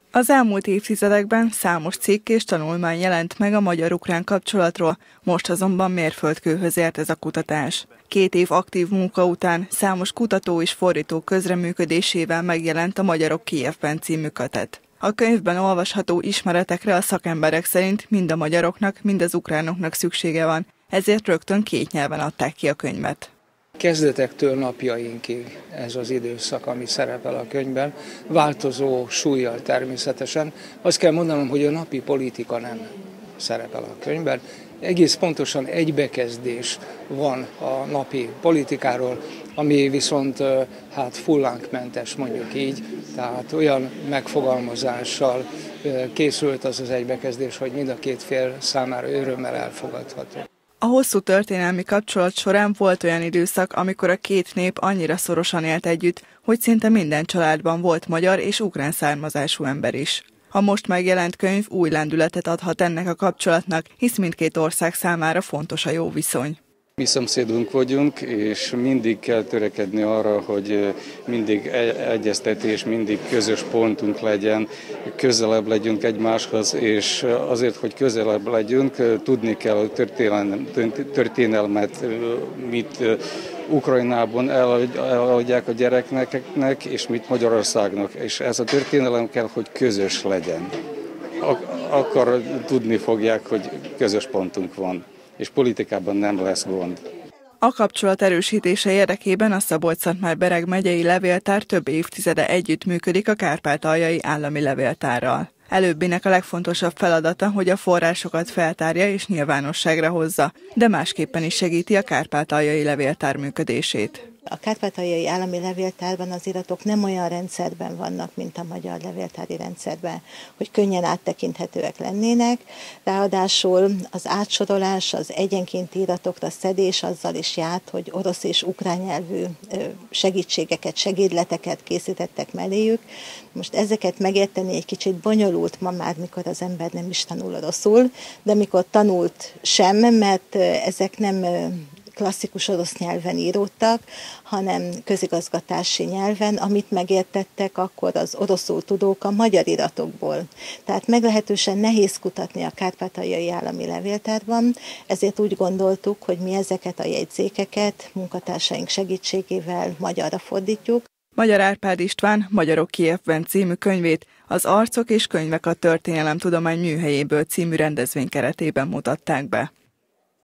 Az elmúlt évtizedekben számos cikk és tanulmány jelent meg a magyar-ukrán kapcsolatról, most azonban mérföldkőhöz ért ez a kutatás. 2 év aktív munka után számos kutató és fordító közreműködésével megjelent a Magyarok Kijevben című kötet. A könyvben olvasható ismeretekre a szakemberek szerint mind a magyaroknak, mind az ukránoknak szüksége van, ezért rögtön 2 nyelven adták ki a könyvet. Kezdetektől napjainkig ez az időszak, ami szerepel a könyvben, változó súllyal természetesen. Azt kell mondanom, hogy a napi politika nem szerepel a könyvben. Egész pontosan egy bekezdés van a napi politikáról, ami viszont fullánkmentes, mondjuk így, tehát olyan megfogalmazással készült az az egy bekezdés, hogy mind a 2 fél számára örömmel elfogadható. A hosszú történelmi kapcsolat során volt olyan időszak, amikor a 2 nép annyira szorosan élt együtt, hogy szinte minden családban volt magyar és ukrán származású ember is. A most megjelent könyv új lendületet adhat ennek a kapcsolatnak, hisz mindkét ország számára fontos a jó viszony. Mi szomszédunk vagyunk, és mindig kell törekedni arra, hogy mindig egyeztetés, mindig közös pontunk legyen, közelebb legyünk egymáshoz, és azért, hogy közelebb legyünk, tudni kell a történelmet, mit Ukrajnában eladják a gyerekeknek, és mit Magyarországnak. És ez a történelem kell, hogy közös legyen. Akkor tudni fogják, hogy közös pontunk van, és politikában nem lesz gond. A kapcsolat erősítése érdekében a Szabolcs-Szatmár-Bereg megyei levéltár több évtizede együttműködik a Kárpátaljai Állami Levéltárral. Előbbinek a legfontosabb feladata, hogy a forrásokat feltárja és nyilvánosságra hozza, de másképpen is segíti a Kárpátaljai Levéltár működését. A Kárpátaljai Állami Levéltárban az iratok nem olyan rendszerben vannak, mint a magyar levéltári rendszerben, hogy könnyen áttekinthetőek lennének. Ráadásul az átsorolás, az egyenkénti iratokra szedés azzal is járt, hogy orosz és ukrán nyelvű segítségeket, segédleteket készítettek melléjük. Most ezeket megérteni egy kicsit bonyolult ma már, mikor az ember nem is tanul oroszul, de mikor tanult sem, mert ezek nem klasszikus orosz nyelven íródtak, hanem közigazgatási nyelven, amit megértettek akkor az oroszul tudók a magyar iratokból. Tehát meglehetősen nehéz kutatni a Kárpátaljai Állami Levéltárban, ezért úgy gondoltuk, hogy mi ezeket a jegyzékeket munkatársaink segítségével magyarra fordítjuk. Magyar Árpád István Magyarok Kijevben című könyvét az Arcok és könyvek a Történelemtudomány Műhelyéből című rendezvény keretében mutatták be.